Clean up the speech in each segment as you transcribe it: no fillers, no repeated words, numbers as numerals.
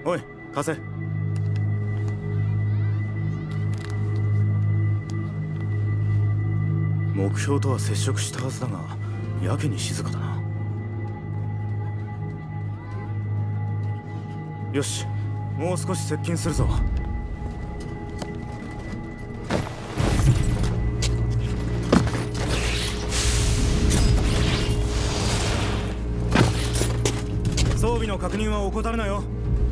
おい貸せ。目標とは接触したはずだがやけに静かだな。よし、もう少し接近するぞ。装備の確認は怠るなよ。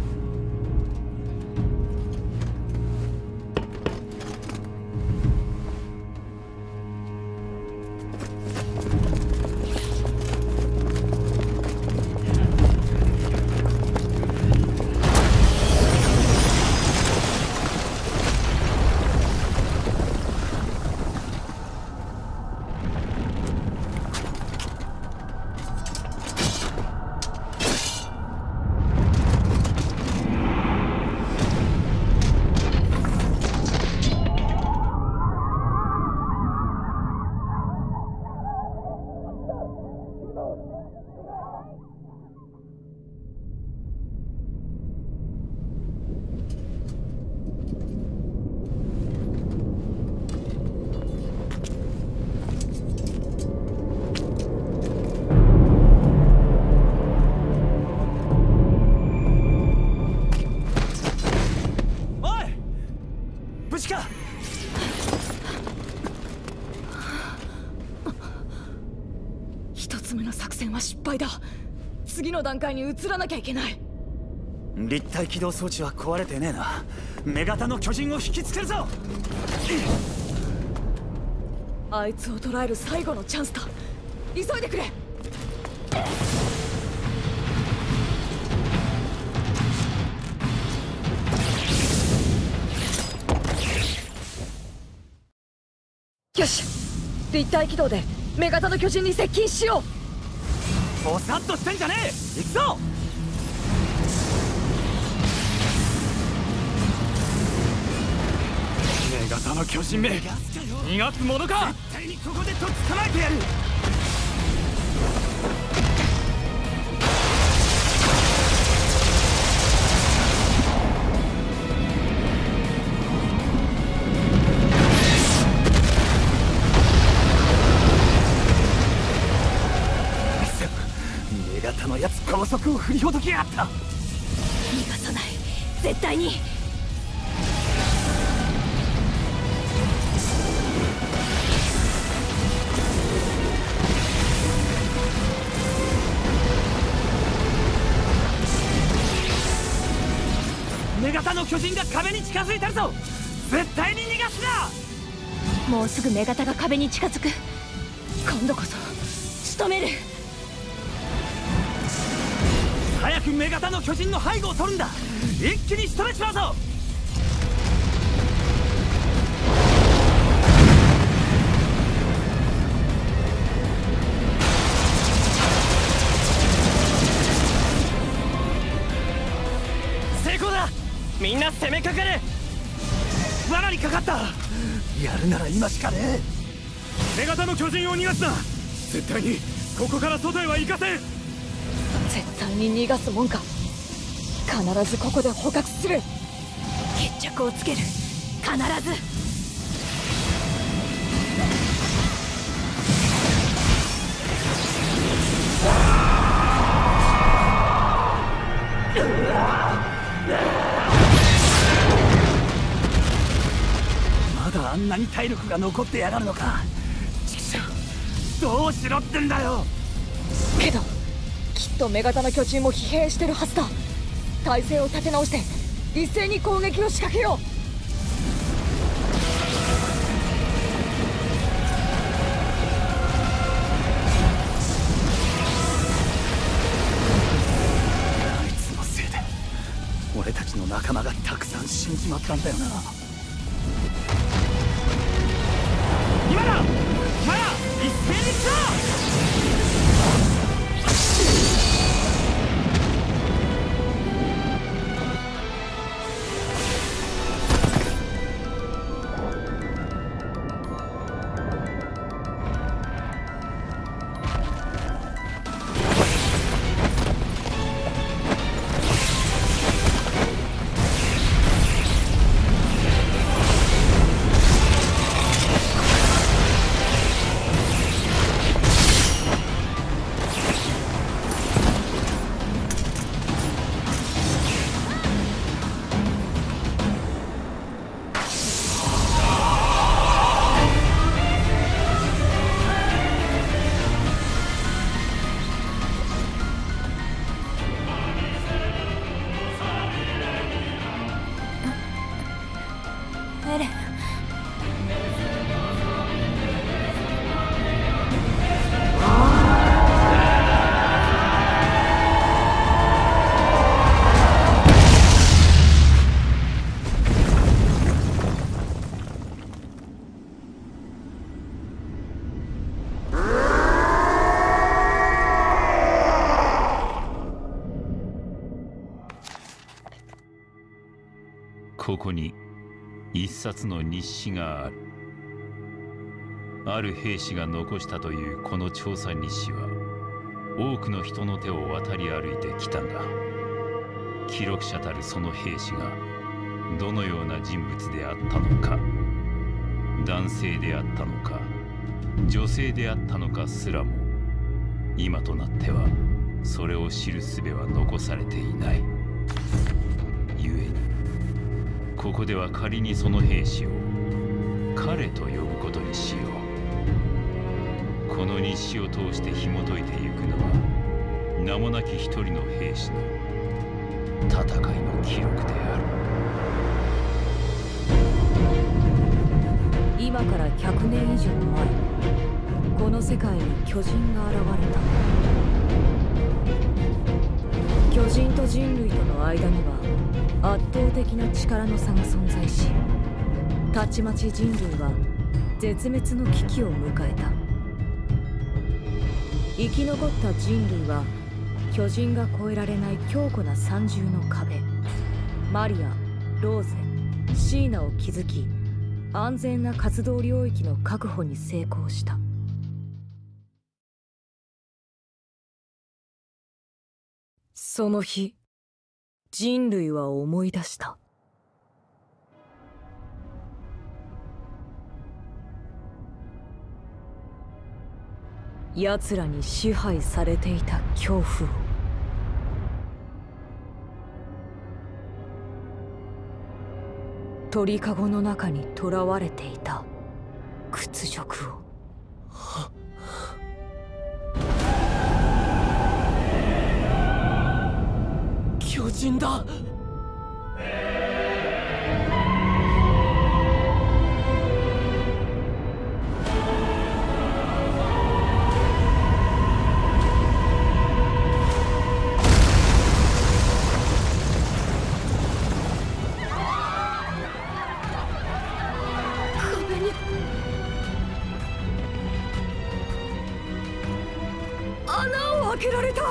失敗だ。次の段階に移らなきゃいけない。 立体起動装置は壊れてねえな。女型の巨人を引きつけるぞ。 あいつを捕らえる最後のチャンスだ。急いでくれ。よし、立体起動で女型の巨人に接近しよう。 ぼさっとしてんじゃねえ。行くぞ。女型の巨人め、逃がすものか。絶対にここでとっ捕まえてやる。のやつ高速を振りほどきやがった。 逃がさない、絶対に。 女型の巨人が壁に近づいてるぞ。絶対に逃がすな。もうすぐ女型が壁に近づく。今度こそ仕留める。 早く女型の巨人の背後を取るんだ。一気に仕留めちまうぞ。成功だ。みんな攻めかかれ。罠にかかった。やるなら今しかねえ。女型の巨人を逃がすな。絶対にここから外へは行かせん。 絶対に逃がすもんか。必ずここで捕獲する。決着をつける。必ず。 まだあんなに体力が残ってやがるのか。ちくしょう、どうしろってんだよ。 けどきっと女型の巨人も疲弊してるはずだ。体勢を立て直して一斉に攻撃を仕掛けよう。 あいつのせいで俺たちの仲間がたくさん死んじまったんだよな。今だ、まだ一斉に行くぞ。 ここに一冊の日誌がある。ある兵士が残したというこの調査日誌は多くの人の手を渡り歩いてきたが、記録者たるその兵士がどのような人物であったのか、男性であったのか女性であったのかすらも今となってはそれを知る術は残されていない。ゆえにここでは仮にその兵士を彼と呼ぶことにしよう。この日誌を通して紐解いていくのは名もなき一人の兵士の戦いの記録である。 今から100年以上前、この世界に巨人が現れた。巨人と人類との間には圧倒的な力の差が存在し、たちまち人類は絶滅の危機を迎えた。生き残った人類は巨人が越えられない強固な三重の壁、マリア、ローゼ、シーナを築き、安全な活動領域の確保に成功した。その日、人類は思い出した。奴らに支配されていた恐怖を。鳥かごの中に囚われていた屈辱を。 巨人だ。 穴を開けられた。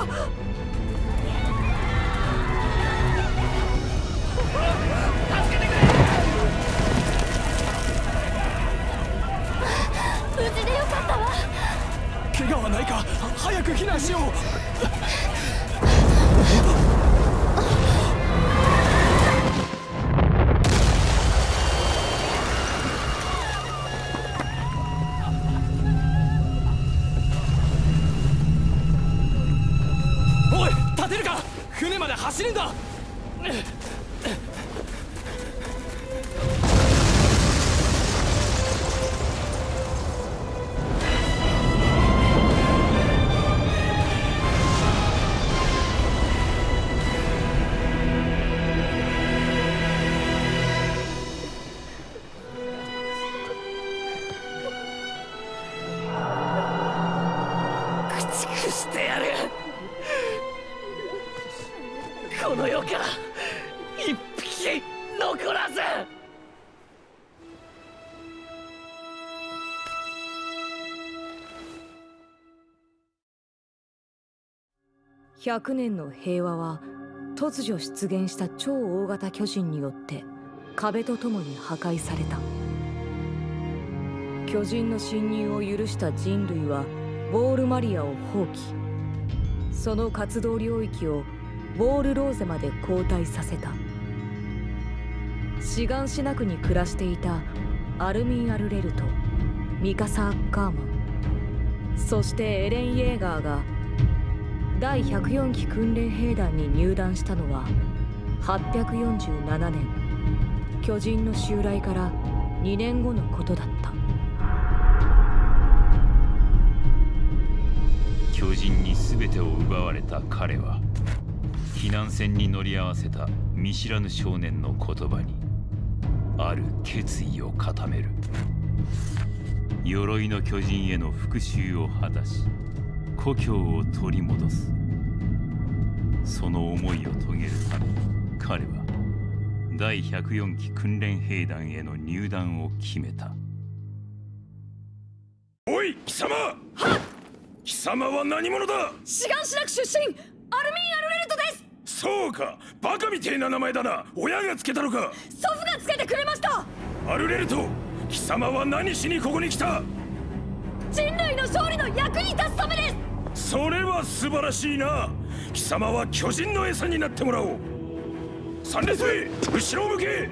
無事でよかったわ。 怪我はないか。早く避難しよう。おい、立てるか。船まで走るんだ。してやる。この世から一匹残らず。 100年の平和は突如出現した超大型巨人によって壁とともに破壊された。巨人の侵入を許した人類はウォールマリアを放棄。その活動領域をウォールローゼまで後退させた。シガンシナ区に暮らしていたアルミン・アルレルとミカサ・アッカーマン、そしてエレン・イェーガーが第104機訓練兵団に入団したのは847年、巨人の襲来から2年後のことだった。 巨人に全てを奪われた彼は避難船に乗り合わせた見知らぬ少年の言葉にある決意を固める。鎧の巨人への復讐を果たし故郷を取り戻す。その思いを遂げるため彼は第104機訓練兵団への入団を決めた。 おい貴様、はっ、貴様は何者だ。 シガンシナ区出身アルミン・アルレルトです。 そうか、バカみてえな名前だな。親がつけたのか。 祖父ががつけてくれました。 アルレルト、貴様は何しにここに来た？ 人類の勝利の役に立つためです。 それは素晴らしいな。貴様は巨人の餌になってもらおう。3列目、後ろを向け。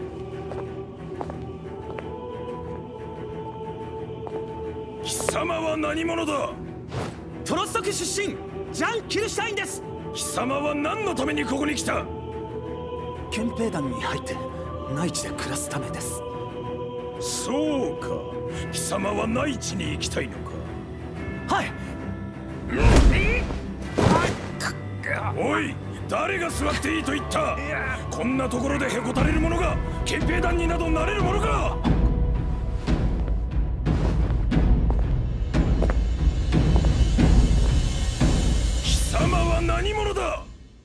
貴様は何者だ？ トロストク出身ジャン・キルシュタインです。 貴様は何のためにここに来た？ 憲兵団に入って内地で暮らすためです。 そうか、貴様は内地に行きたいのか。 はい。 おい、誰が座っていいと言った？こんなところでへこたれる者が憲兵団になどなれるものか。貴様は何者だ？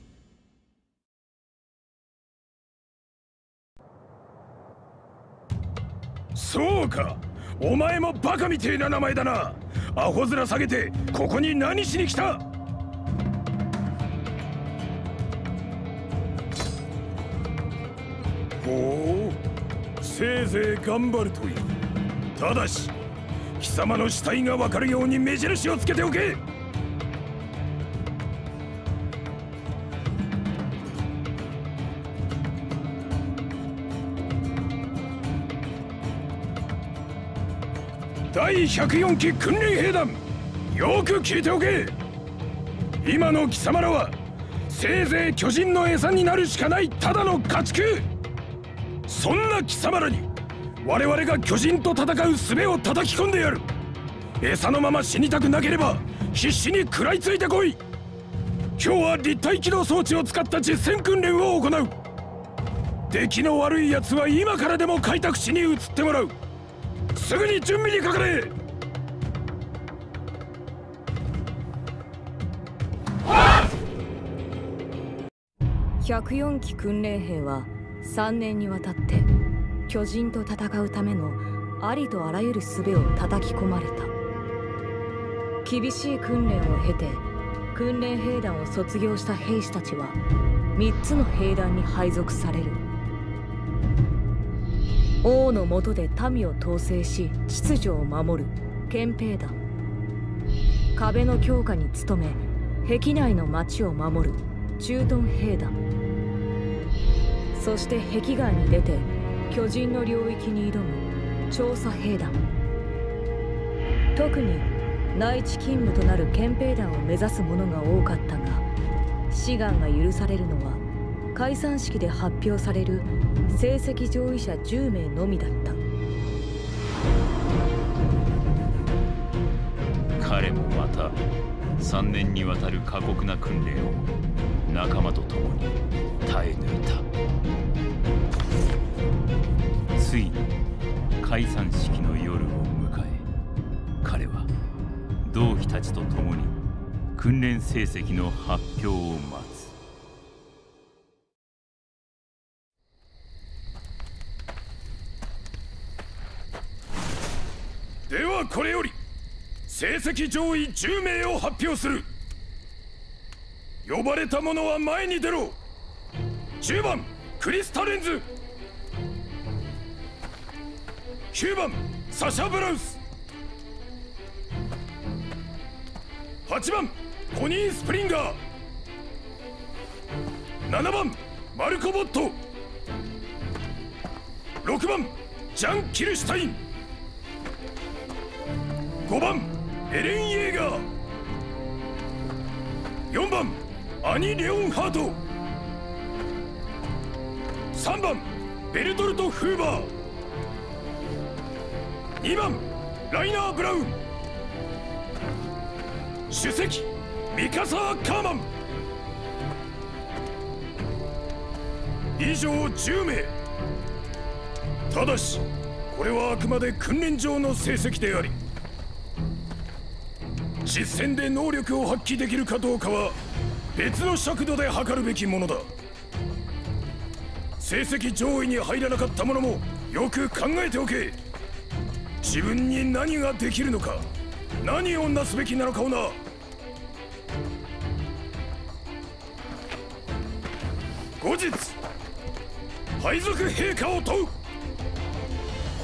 そうか、お前もバカみてえな名前だな。アホ面下げてここに何しに来た？ほう、せいぜい頑張るといい。ただし貴様の死体が分かるように目印をつけておけ。第104期訓練兵団、よく聞いておけ。今の貴様らはせいぜい巨人の餌になるしかないただの家畜。そんな貴様らに我々が巨人と戦う術を叩き込んでやる。餌のまま死にたくなければ必死に食らいついてこい。今日は立体機動装置を使った実戦訓練を行う。出来の悪いやつは今からでも開拓地に移ってもらう。すぐに準備にかかれ。 104期訓練兵は3年にわたって巨人と戦うためのありとあらゆる術を叩き込まれた。厳しい訓練を経て訓練兵団を卒業した兵士たちは3つの兵団に配属される。王の下で民を統制し秩序を守る憲兵団、壁の強化に努め壁内の町を守る駐屯兵団、そして壁外に出て巨人の領域に挑む調査兵団。特に内地勤務となる憲兵団を目指す者が多かったが、志願が許されるのは解散式で発表される成績上位者10名のみだった。 彼もまた3年にわたる過酷な訓練を仲間と共に耐え抜いた。ついに解散式の夜を迎え、彼は同期たちと共に訓練成績の発表を待つ。 ではこれより成績上位10名を発表する。呼ばれた者は前に出ろ。10番クリスタレンズ、9番サシャ・ブラウス、8番コニー・スプリンガー、7番マルコ・ボット、6番ジャン・キルシュタイン、5番エレン・イェーガー、4番アニ・レオンハート、3番ベルトルト・フーバー、2番ライナー・ブラウン、主席ミカサー・カーマン。以上10名。ただしこれはあくまで訓練上の成績であり、実戦で能力を発揮できるかどうかは別の尺度で測るべきものだ。成績上位に入らなかった者もよく考えておけ。自分に何ができるのか、何をなすべきなのかをな。後日配属陛下を問う。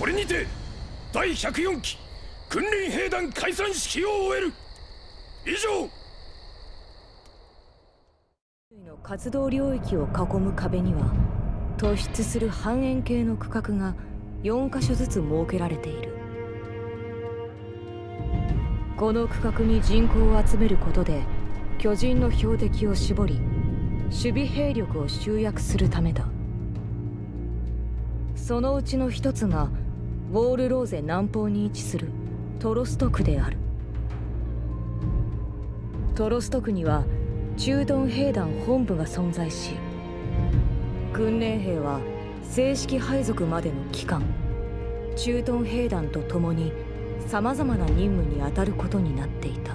これにて第104期訓練兵団解散式を終える。以上。 の活動領域を囲む壁には突出する半円形の区画が4カ所ずつ設けられている。この区画に人口を集めることで巨人の標的を絞り守備兵力を集約するためだ。そのうちの一つがウォールローゼ南方に位置するトロスト区である。トロスト区には駐屯兵団本部が存在し、訓練兵は正式配属までの期間駐屯兵団と共にさまざまな任務に当たることになっていた。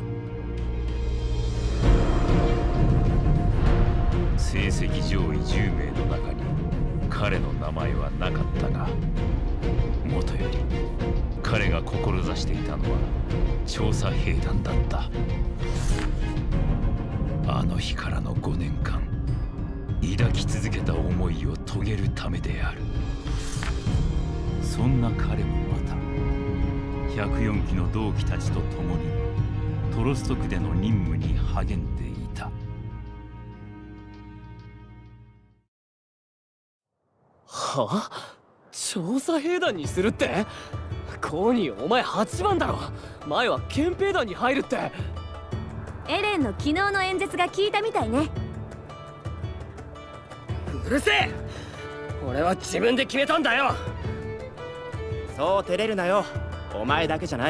成績上位10名の中に彼の名前はなかったが、もとより彼が志していたのは調査兵団だった。あの日からの5年間抱き続けた思いを遂げるためである。そんな彼もまた104期の同期たちと共にトロスト区での任務に励んでいた。 はあ？調査兵団にするって？コーニーお前8番だろ。前は憲兵団に入るって。 エレンの昨日の演説が効いたみたいね。 うるせえ！俺は自分で決めたんだよ。 そう照れるなよ。お前だけじゃない。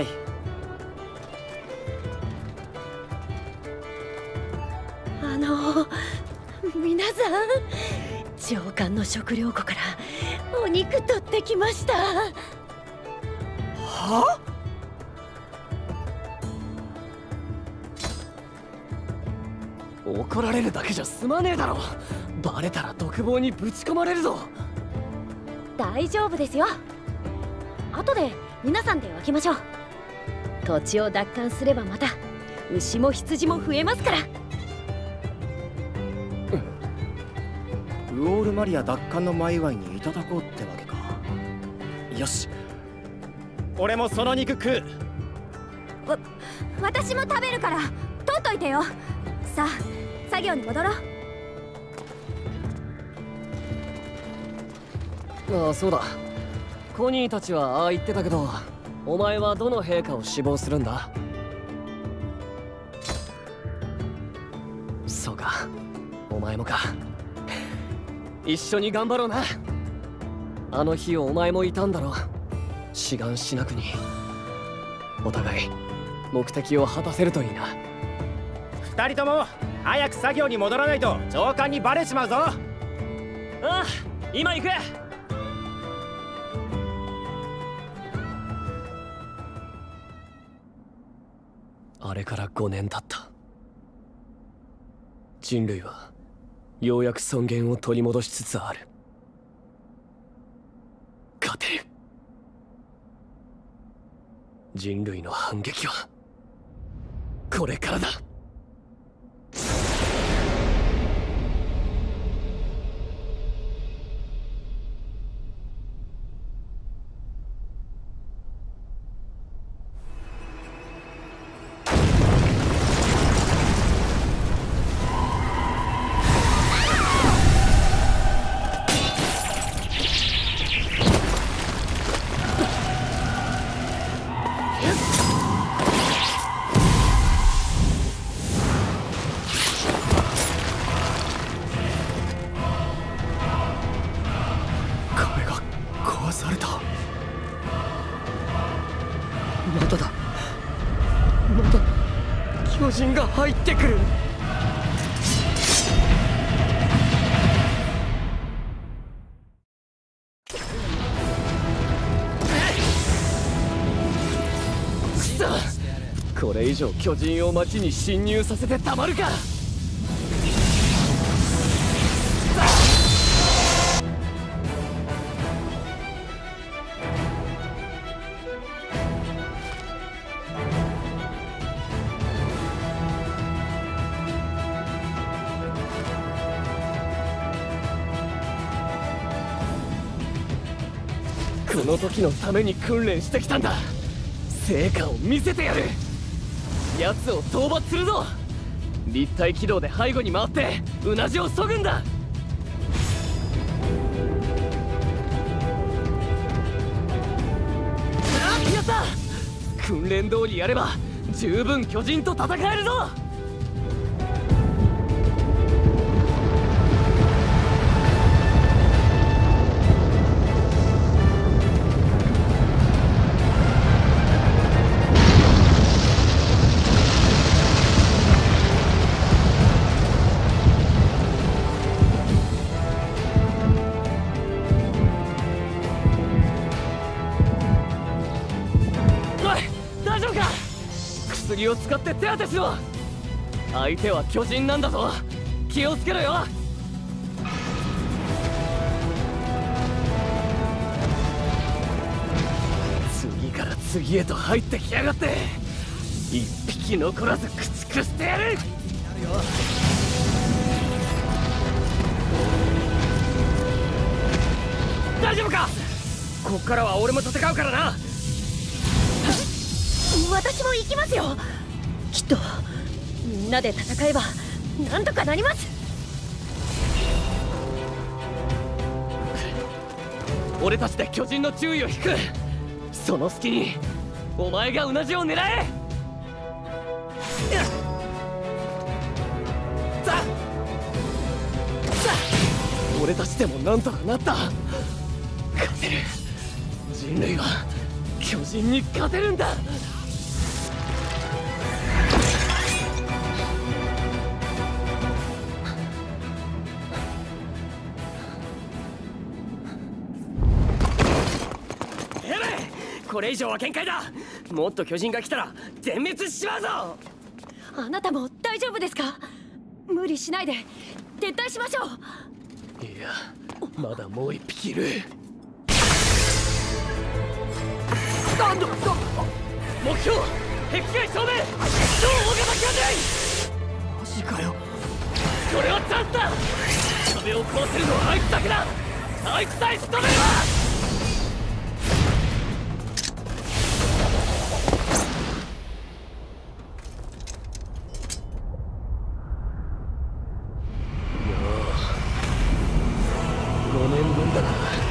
皆さん、上官の食料庫からお肉取ってきました。 は？怒られるだけじゃ済まねえだろ。バレたら独房にぶち込まれるぞ。 大丈夫ですよ。後で皆さんで分けましょう。土地を奪還すればまた牛も羊も増えますから。 ウォールマリア奪還の前祝いにいただこうってわけか。よし、俺もその肉食う。 私も食べるから取っといてよ。さあ作業に戻ろう。 ああ、そうだ。コニーたちはああ言ってたけど、お前はどの陛下を志望するんだ？そうか、お前もか。一緒に頑張ろうな。あの日お前もいたんだろ。志願しなくに。お互い目的を果たせるといいな。 二人とも早く作業に戻らないと上官にバレちまうぞ。 ああ、今行く。あれから5年経った。人類はようやく尊厳を取り戻しつつある。勝てる。人類の反撃はこれからだ。巨人が入ってくる。くそ！これ以上巨人を町に侵入させてたまるか。 この時のために訓練してきたんだ。成果を見せてやる。奴を討伐するぞ。立体軌道で背後に回ってうなじを削ぐんだ。やった。訓練通りやれば十分巨人と戦えるぞ。薬を使って手当てしろ。相手は巨人なんだぞ。気をつけろよ。次から次へと入ってきやがって、一匹残らず駆逐してやる。大丈夫か。こっからは俺も戦うからな。 私も行きますよ。きっとみんなで戦えばなんとかなります。 俺たちで巨人の注意を引く。その隙にお前がうなじを狙え。俺たちでもなんとかなった。勝てる。人類は巨人に勝てるんだ。これ以上は限界だ。もっと巨人が来たら全滅しちまうぞ。 あなたも大丈夫ですか。無理しないで撤退しましょう。 いや、まだもう一匹いる。目標壁外正面、超大型巨人。 マジかよ。 これはチャンスだ。壁を壊せるのはあいつだけだ。あいつさえ仕留めれば。5年分だな。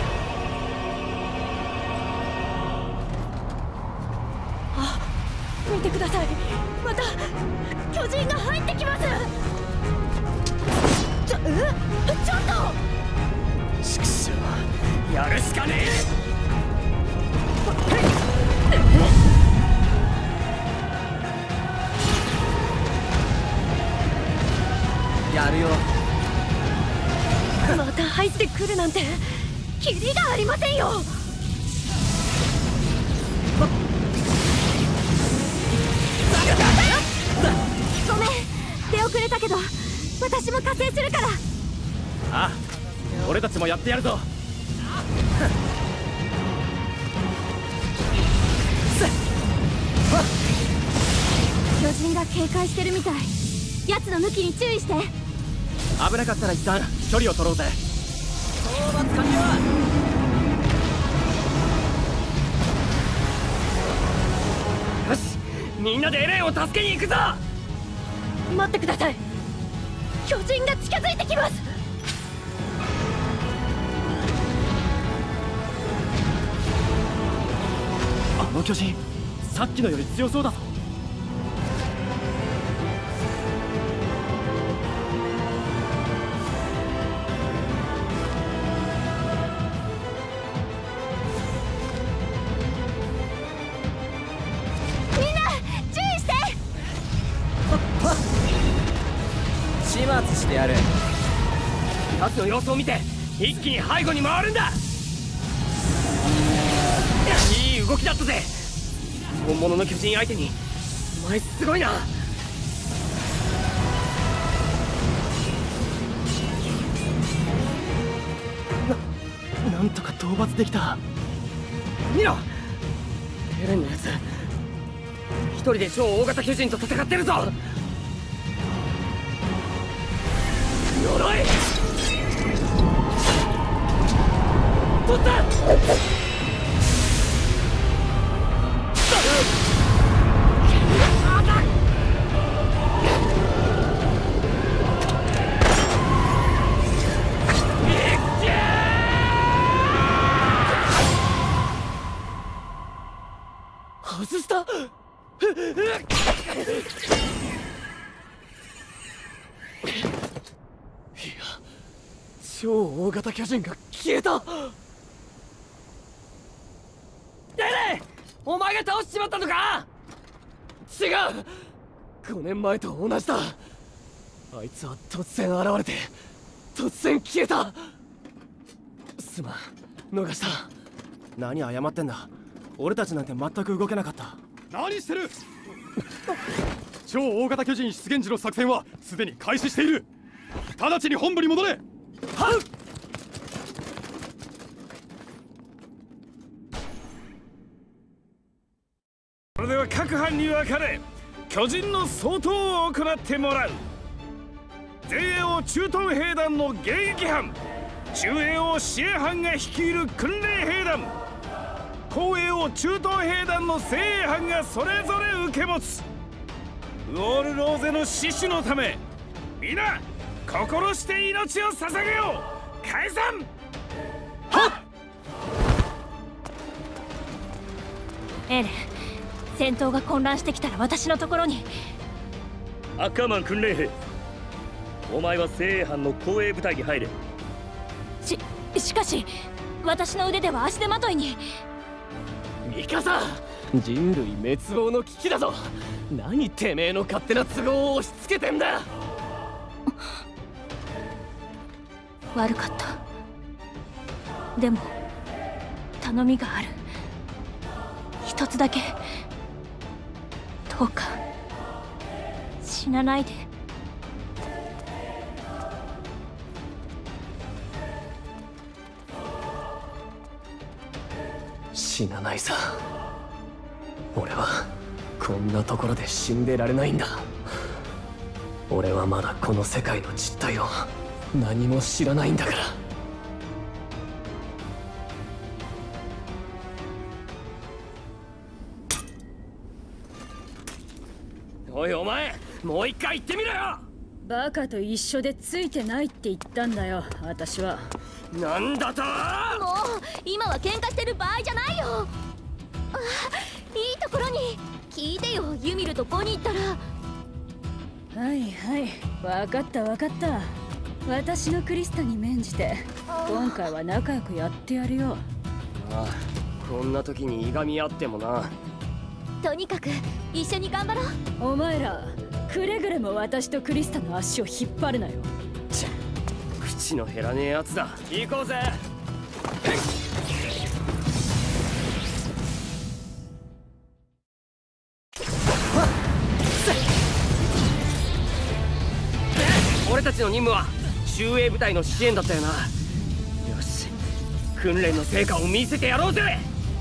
あ、見てください。また巨人が入ってきます。ちょっと畜生、やるしかねえ。やるよ。 また入ってくるなんてキリがありませんよ。ごめん、出遅れたけど私も加勢するから。 ああ、俺たちもやってやるぞ。 巨人が警戒してるみたい。奴の向きに注意して。 危なかったら一旦距離を取ろうぜ。 討伐完了。よし、みんなでエレンを助けに行くぞ。 待ってください。巨人が近づいてきます。 あの巨人、さっきのより強そうだぞ。 始末してやる。奴の様子を見て一気に背後に回るんだ。いい動きだったぜ。本物の巨人相手にお前すごいな。 なんとか討伐できた。 見ろ、エレンのやつ一人で超大型巨人と戦ってるぞ。鎧取った。 超大型巨人が消えた。レレ、お前が倒しちまったのか？違う、5年前と同じだ。あいつは突然現れて突然消えた。すまん、逃した。 何謝ってんだ。俺たちなんて全く動けなかった。 何してる超大型巨人出現時の作戦はすでに開始している。直ちに本部に戻れ。 はっ。 それでは各班に分かれ巨人の掃討を行ってもらう。前衛を駐屯兵団の迎撃班、中衛を支援班が率いる訓練兵団、後衛を駐屯兵団の精鋭班がそれぞれ受け持つ。ウォールローゼの死守のため皆心して命を捧げよう。解散。 はっ。 エレン、戦闘が混乱してきたら私のところに。 アッカーマン訓練兵、お前は精鋭班の後衛部隊に入れ。 しかし私の腕では足手まといに。 ミカサ、人類滅亡の危機だぞ。何てめえの勝手な都合を押し付けてんだ。 悪かった。でも頼みがある。一つだけどうか死なないで。 死なないさ。俺はこんなところで死んでられないんだ。俺はまだこの世界の実態を何も知らないんだから。おいお前、もう一回言ってみろよ。 バカと一緒でついてないって言ったんだよ、私は。 なんだと？ もう今は喧嘩してる場合じゃないよ。あ、いいところに聞いてよ。ユミルとボニーったら。 はいはい、分かった分かった。私のクリスタに免じて今回は仲良くやってやるよ。 ああ、こんな時にいがみ合ってもな。 とにかく一緒に頑張ろう。 お前らくれぐれも私とクリスタの足を引っ張るなよ。 ちゃ、口の減らねえやつだ。行こうぜ。俺たちの任務は中衛部隊の支援だったよな。よし、訓練の成果を見せてやろうぜ。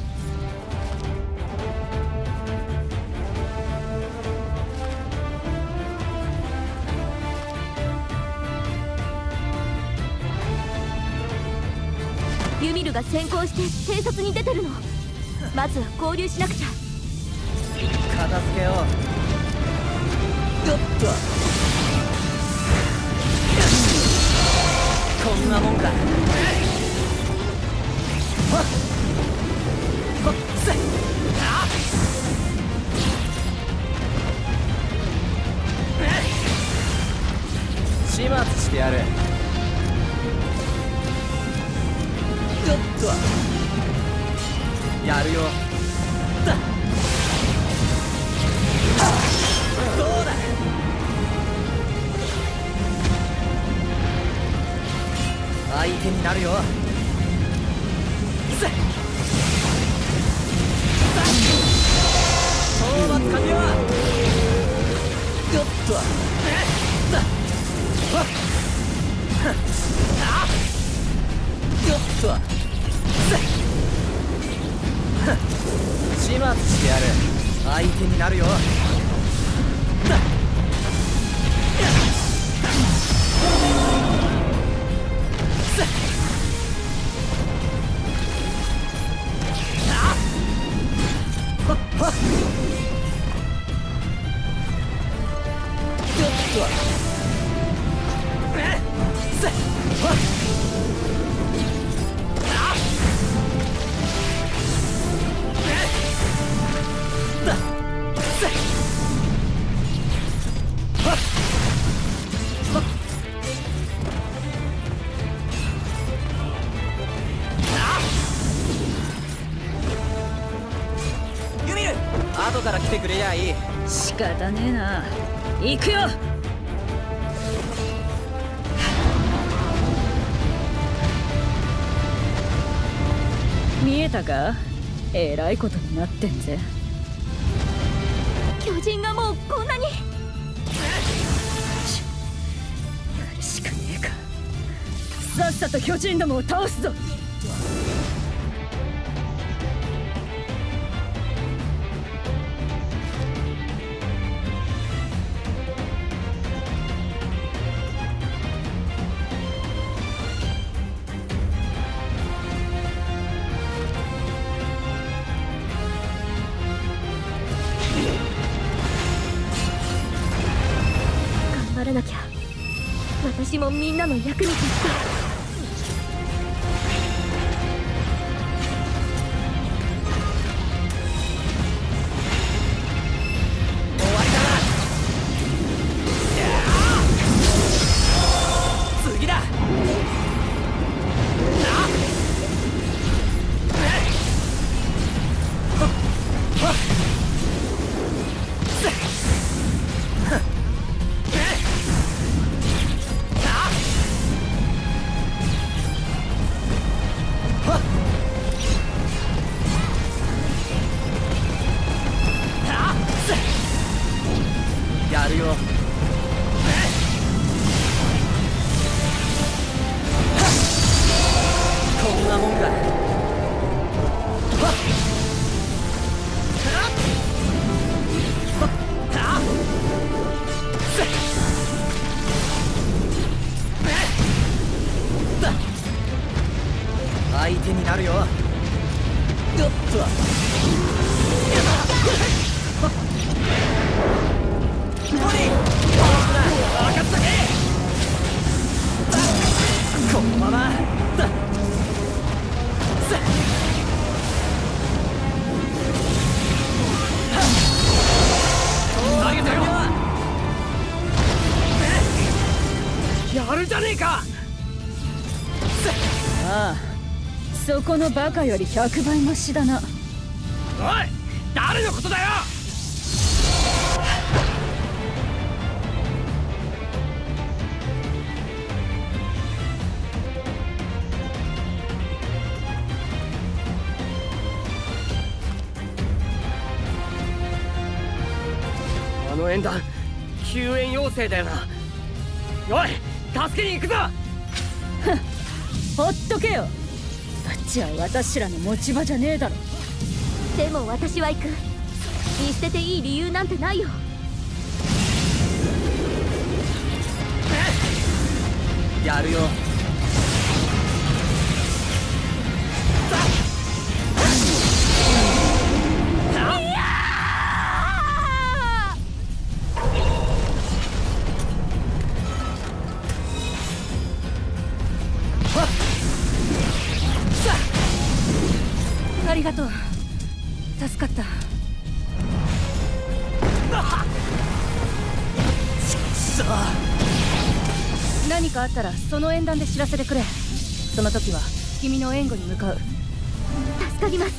ユミルが先行して偵察に出てるの。まずは合流しなくちゃ。 片付けよう。よっと、こんなもんか。始末してやる。よっと、やるよ。そうだ。相手になるよ。討伐完了。よっと、よっと、始末してやる。相手になるよ。 来てくれりゃいい。 仕方ねえな。行くよ。見えたか？えらいことになってんぜ。 巨人がもうこんなに。やるしかねえか。さっさと巨人どもを倒すぞ。 頑張らなきゃ。私もみんなの役に立つ。 やるよ。こんなもんか。相手になるよ。よっと。このままだ。投げたよ。やるじゃねえか。 ああ、そこのバカより100倍マシだな。 おい、誰のことだよ。あの縁談、救援要請だよな。おい、助けに行くぞ。 ほっとけよ。あっちは私らの持ち場じゃねえだろ。 でも私は行く。見捨てていい理由なんてないよ。 やるよ。 ありがとう。助かった。何かあったらその縁談で知らせてくれ。その時は君の援護に向かう。 助かります。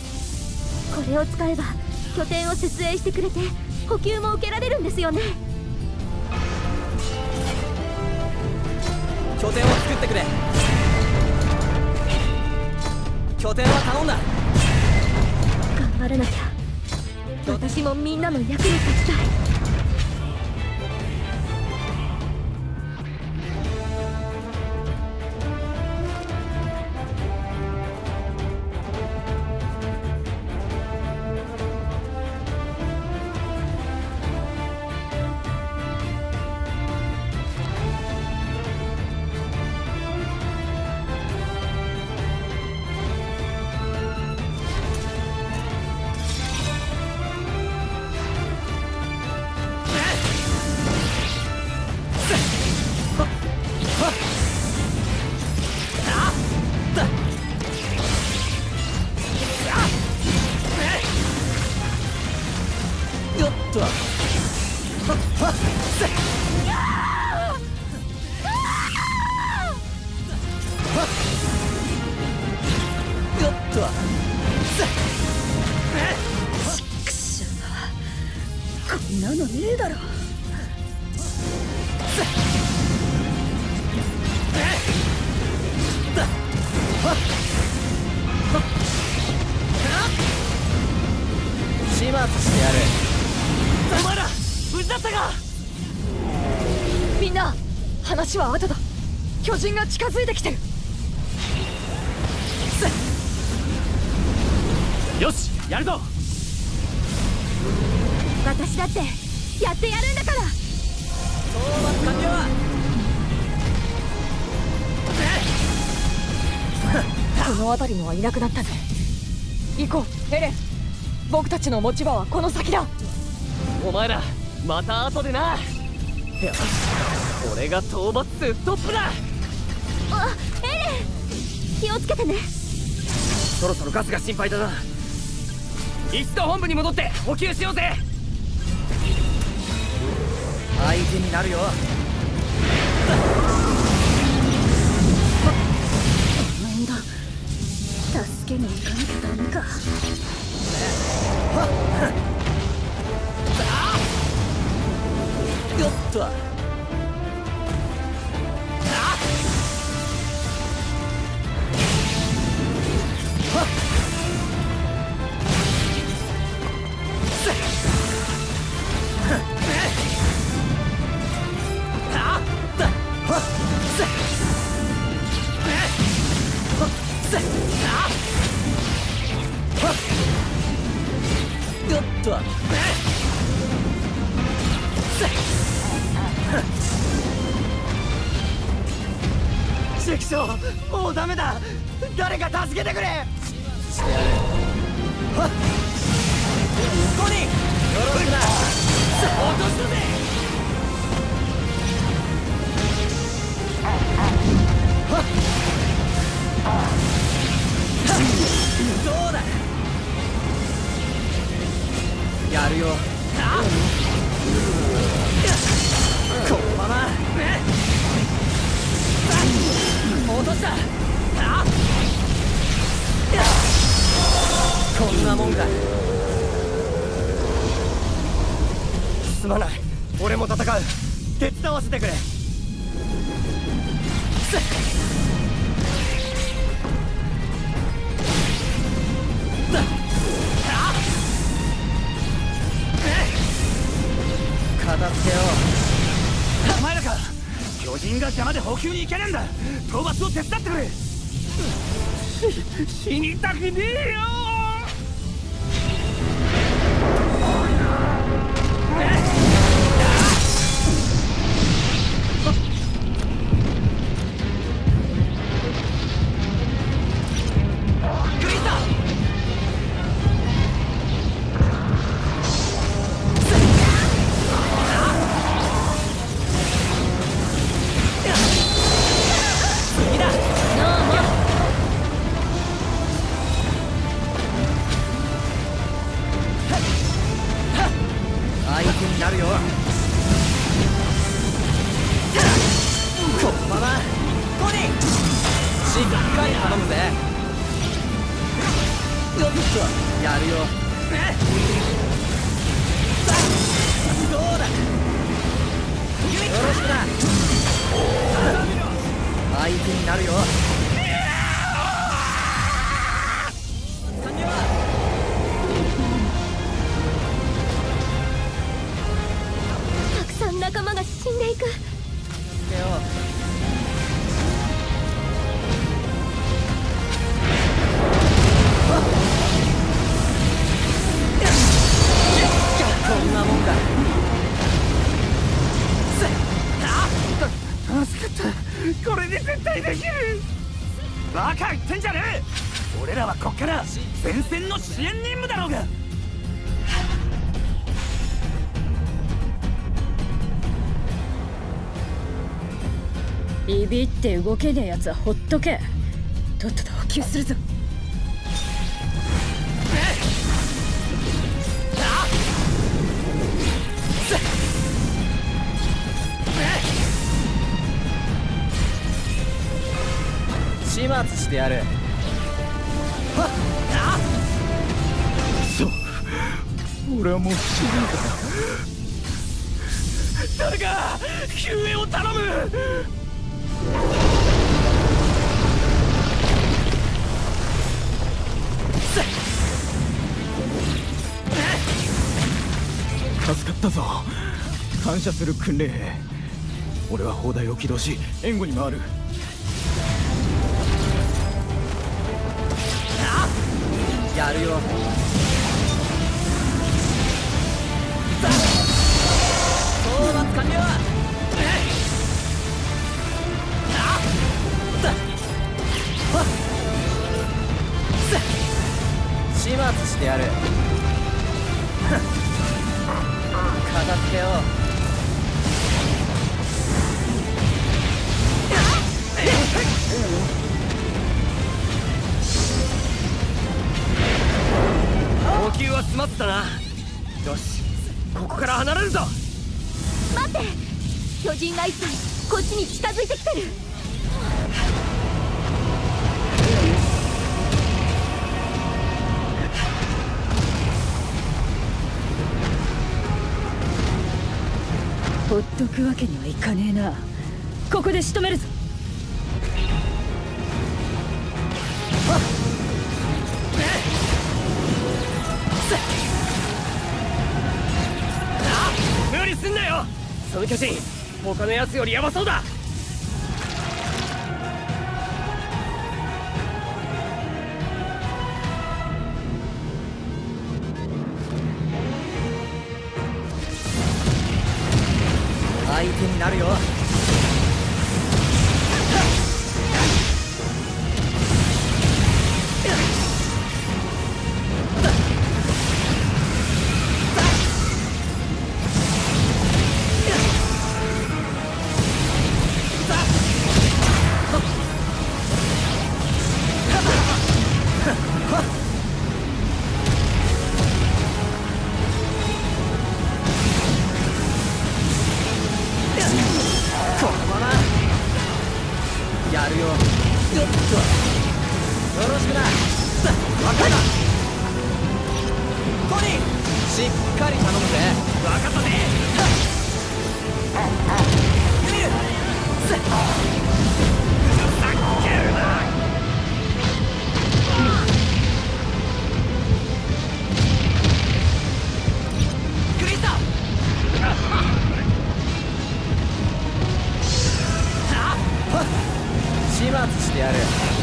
これを使えば拠点を設営してくれて補給も受けられるんですよね。 拠点を作ってくれ。拠点は頼んだ。 頑張らなきゃ。私もみんなの役に立ちたい。 ねえだろ。 始末してやる。 お前ら無事だったか。 みんな話は後だ。巨人が近づいてきてる。 よしやるぞ。 私だってやってやるんだから。 討伐完了。 この辺りのはいなくなったぜ。行こうエレン。僕たちの持ち場はこの先だ。 お前らまた後でな。よし、俺が討伐数トップだ。 あ、エレン気をつけてね。 そろそろガスが心配だな。一度本部に戻って補給しようぜ。相手になるよ。 なんだ、助けに行かなきゃダメか。 よっと。 チクショー、もうダメだ。誰か助けてくれ。 してやる。ここによろしくな。落としたぜ。どうだ。やるよ。このまま落とした。こんなもんか。すまない、俺も戦う。手伝わせてくれ。片付けよう。 お前らか。巨人が邪魔で補給に行けねえんだ。討伐を手伝ってくれ。死にたくねえよ。 仲間が死んでいく。 こんなもんか。 助かった。これで絶対できる。バカ言ってんじゃねえ。俺らはこっから前線の支援任務だろうが。 ビビって動けねえやつはほっとけ。とっとと補給するぞ。 始末してやる。 そう、俺はもう死ぬんだ。 誰か救援を頼む。 助かったぞ。感謝する訓練兵。俺は砲台を起動し援護に回る。 やるよ。討伐完了。始末してやる。片付けよう。 補給は済ませたな。よし、ここから離れるぞ。 待って、巨人が一体こっちに近づいてきてる。 ほっとくわけにはいかねえな。ここで仕留めるぞ。 無理すんなよ。その巨人他のやつよりヤバそうだ。 相手になるよ。やるよ。よっとよろしくな。分かった。コニー、しっかり頼むぜ。分かったぜ。ユミル、ふざけるな。クリスタ始末してやる。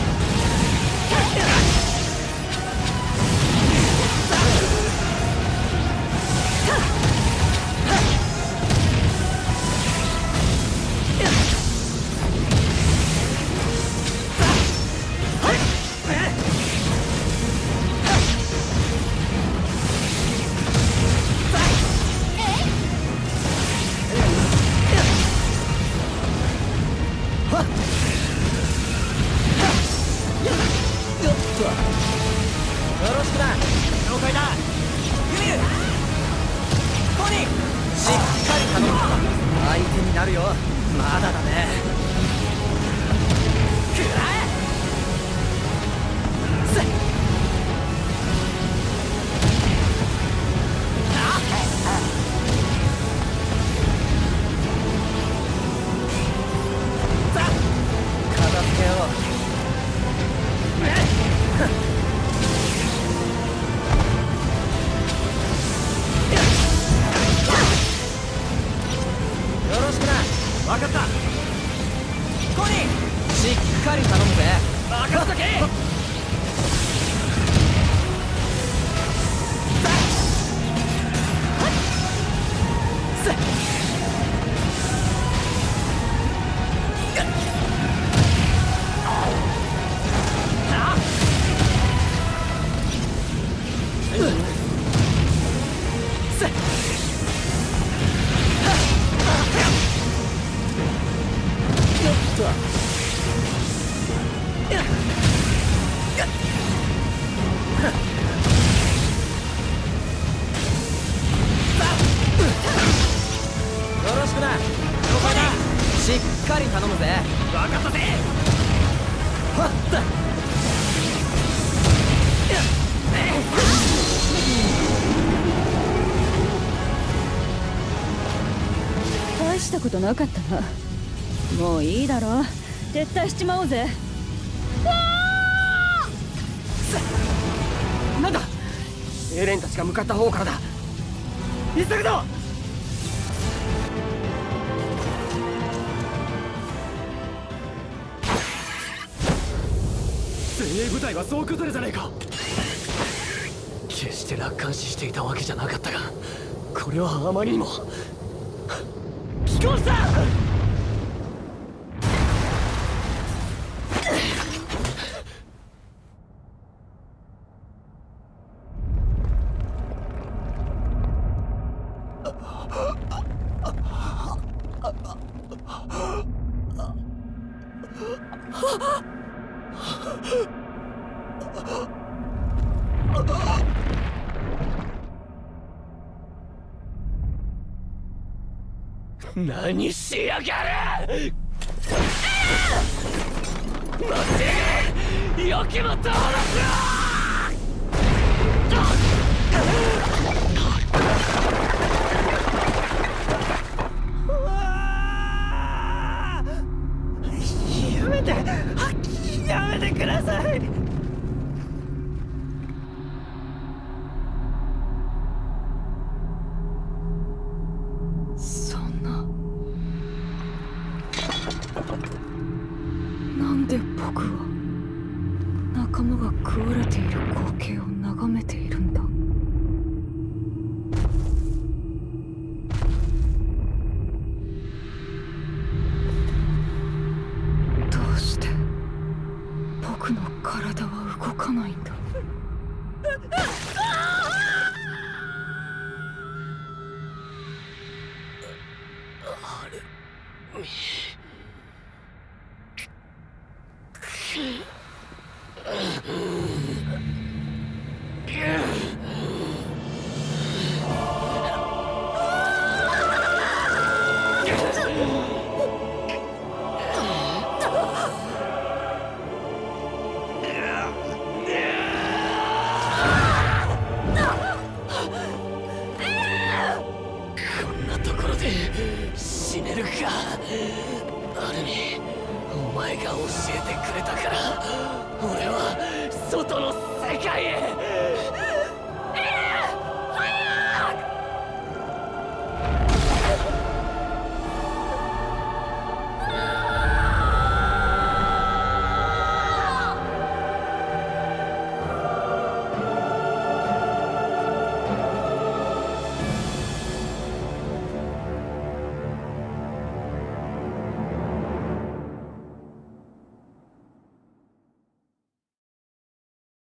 よろしくな。了解だ。ユミル、コニー、しっかり頼む。相手になるよ。まだだね。くらえ。片付けよう。分かった。コニー、しっかり頼むぜ。任せとけ。よろしくな。了解だ。しっかり頼むぜ。分かったぜ。はったことなかったな。もういいだろ、撤退しちまおうぜ。 なんだ、エレンたちが向かった方からだ。急ぐぞ。精鋭部隊は総崩れじゃねえか。決して楽観視していたわけじゃなかったが、これはあまりにも既婚した。何しやがる。待って、よきもとをやめて、やめてください。 そんな、なんで僕は仲間が食われている光景を眺めているんだ。どうして僕の体は動かないんだ。 死ねるか。アルミ、お前が教えてくれたから俺は外の世界へ。